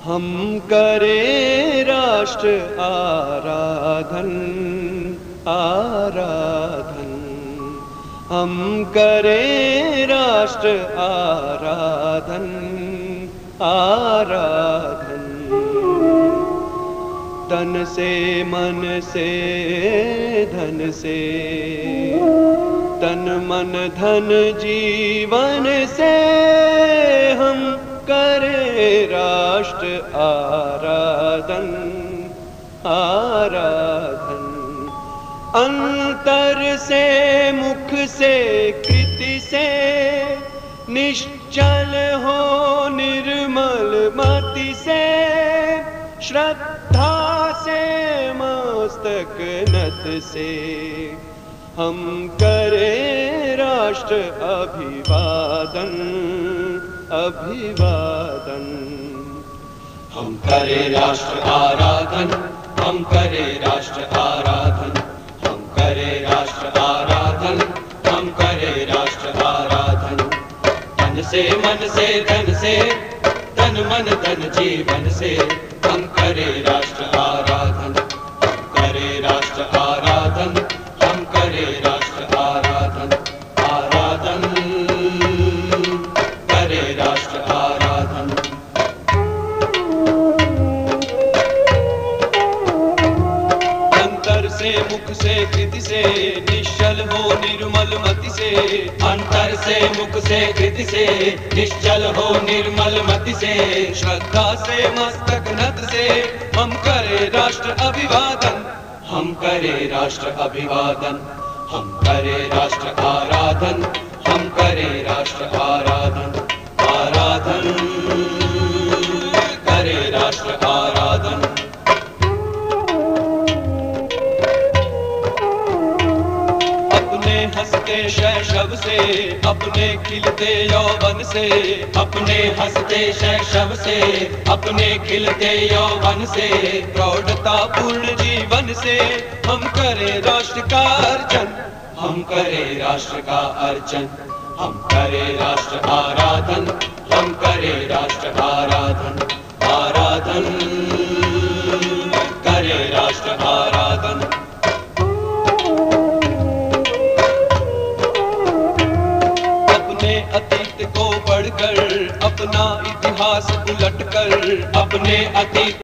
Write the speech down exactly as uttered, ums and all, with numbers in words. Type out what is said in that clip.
हम करें राष्ट्र आराधन आराधन, हम करें राष्ट्र आराधन आराधन। तन से मन से धन से, तन मन धन जीवन से हम करें राष्ट्र आराधन आराधन। अंतर से मुख से कृति से निश्चल हो निर्मल मति से, श्रद्धा से मस्तक नत से हम करें राष्ट्र अभिवादन अभिवादन। हम करें राष्ट्र आराधन, हम करें राष्ट्र आराधन, हम करें राष्ट्र आराधन, हम करें राष्ट्र आराधन। तन से मन से धन से, तन मन धन जीवन से हम करें राष्ट्र आराधन, हम करें राष्ट्र आराधन, हम करें राष्ट्र आराधन आराधन, करें राष्ट्र आराधन। अंतर से मुख से कृति से निश्चल हो निर्मल मति से, अंतर से मुख से कृति से निश्चल हो निर्मल मति से, श्रद्धा से मस्तक नत से हम करें राष्ट्र अभिवादन, हम करें राष्ट्र अभिवादन, हम करें राष्ट्र आराधन, हम करें राष्ट्र आराधन आराधन, करें राष्ट्र आराधन। अपने हंसते शैशव से, अपने खिलते यौवन से, अपने हंसते शैशव से, अपने खिलते यौवन से, प्रौढ़ता पूर्ण जीवन से हम करें राष्ट्र का अर्चन, हम करें राष्ट्र का अर्चन, हम करें राष्ट्र आराधन, हम करें राष्ट्र आराधन आराधन, करें राष्ट्र आराधन। अपने अतीत को पढ़कर, अपना इतिहास उलटकर, अपने अतीत